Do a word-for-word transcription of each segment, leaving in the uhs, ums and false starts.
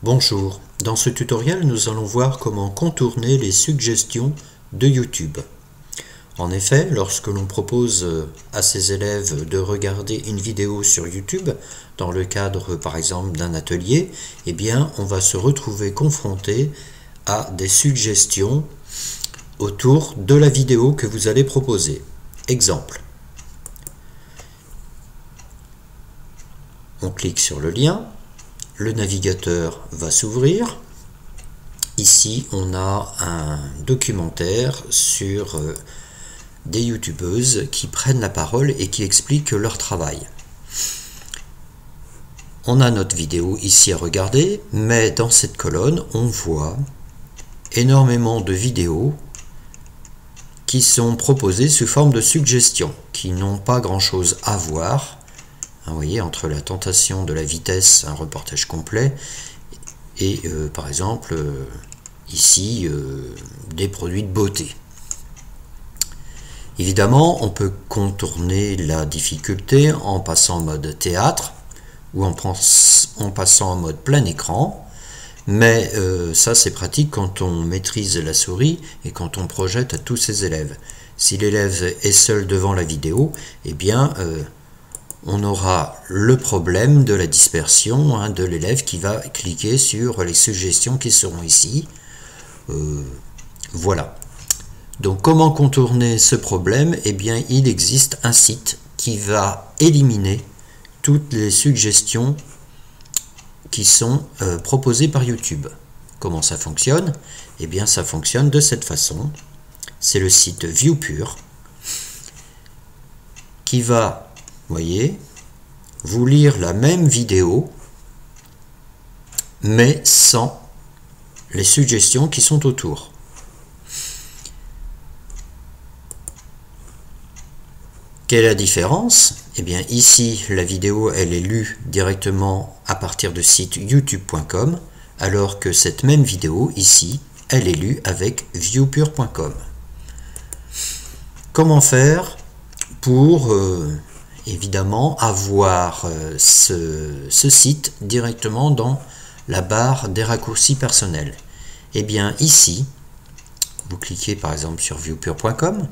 Bonjour, dans ce tutoriel nous allons voir comment contourner les suggestions de YouTube. En effet, lorsque l'on propose à ses élèves de regarder une vidéo sur YouTube, dans le cadre par exemple d'un atelier, eh bien on va se retrouver confronté à des suggestions autour de la vidéo que vous allez proposer. Exemple. On clique sur le lien, le navigateur va s'ouvrir. Ici, on a un documentaire sur euh, des youtubeuses qui prennent la parole et qui expliquent leur travail. On a notre vidéo ici à regarder, mais dans cette colonne, on voit énormément de vidéos qui sont proposées sous forme de suggestions, qui n'ont pas grand-chose à voir. Vous voyez, entre la tentation de la vitesse, un reportage complet, et euh, par exemple, euh, ici, euh, des produits de beauté. Évidemment, on peut contourner la difficulté en passant en mode théâtre, ou en, en passant en mode plein écran, mais euh, ça c'est pratique quand on maîtrise la souris et quand on projette à tous ses élèves. Si l'élève est seul devant la vidéo, eh bien, euh, on aura le problème de la dispersion hein, de l'élève qui va cliquer sur les suggestions qui seront ici. Euh, voilà. Donc comment contourner ce problème? Eh bien, il existe un site qui va éliminer toutes les suggestions qui sont euh, proposées par YouTube. Comment ça fonctionne? Eh bien, ça fonctionne de cette façon. C'est le site ViewPure qui va, vous voyez, vous lire la même vidéo, mais sans les suggestions qui sont autour. Quelle est la différence? Eh bien, ici, la vidéo, elle est lue directement à partir du site youtube point com, alors que cette même vidéo, ici, elle est lue avec viewpure point com. Comment faire pour... Euh, évidemment avoir euh, ce, ce site directement dans la barre des raccourcis personnels? Et bien ici, vous cliquez par exemple sur viewpure point com,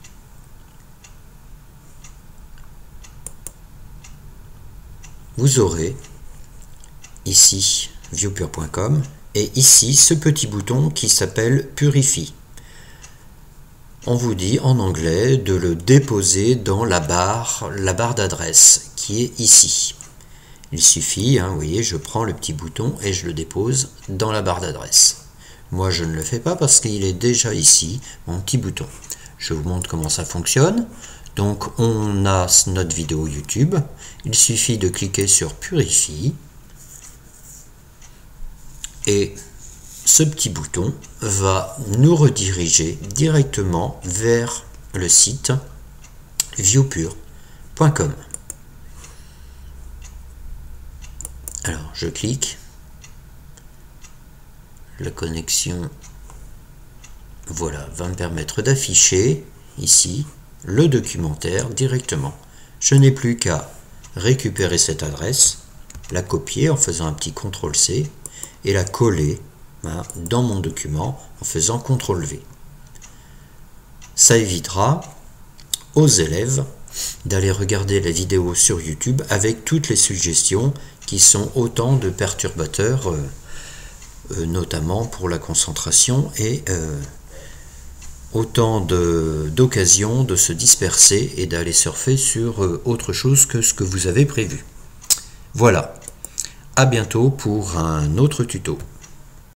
vous aurez ici viewpure point com et ici ce petit bouton qui s'appelle Purify. On vous dit en anglais de le déposer dans la barre, la barre d'adresse qui est ici. Il suffit, hein, vous voyez, je prends le petit bouton et je le dépose dans la barre d'adresse. Moi, je ne le fais pas parce qu'il est déjà ici, mon petit bouton. Je vous montre comment ça fonctionne. Donc, on a notre vidéo YouTube. Il suffit de cliquer sur Purify et ce petit bouton va nous rediriger directement vers le site viewpure point com. Alors, je clique. La connexion, voilà, va me permettre d'afficher ici le documentaire directement. Je n'ai plus qu'à récupérer cette adresse, la copier en faisant un petit contrôle C et la coller dans mon document en faisant contrôle V. Ça évitera aux élèves d'aller regarder la vidéo sur YouTube avec toutes les suggestions qui sont autant de perturbateurs, euh, euh, notamment pour la concentration et euh, autant d'occasions de, de se disperser et d'aller surfer sur euh, autre chose que ce que vous avez prévu. Voilà. À bientôt pour un autre tuto.